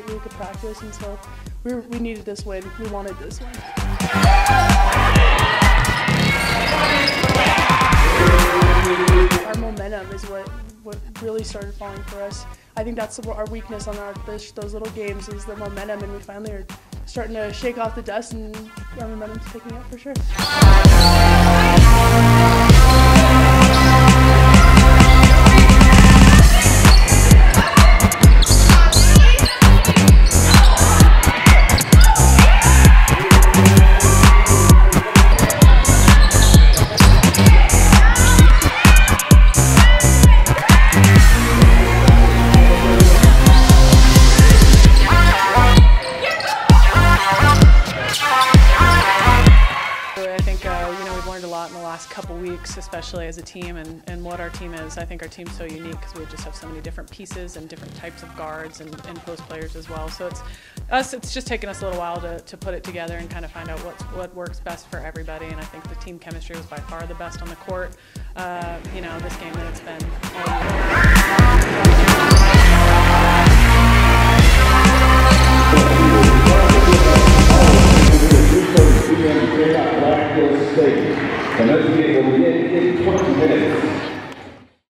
really good practice, and so we needed this win. We wanted this win. Our momentum is what really started falling for us. I think that's our weakness on those little games is the momentum, and we finally are starting to shake off the dust, and our momentum's picking up for sure. We've learned a lot in the last couple weeks, especially as a team, and what our team is. I think our team's so unique because we just have so many different pieces and different types of guards and post players as well. So it's just taken us a little while to put it together and kind of find out what works best for everybody. And I think the team chemistry was by far the best on the court. This game that it's been And let's get 20 minutes.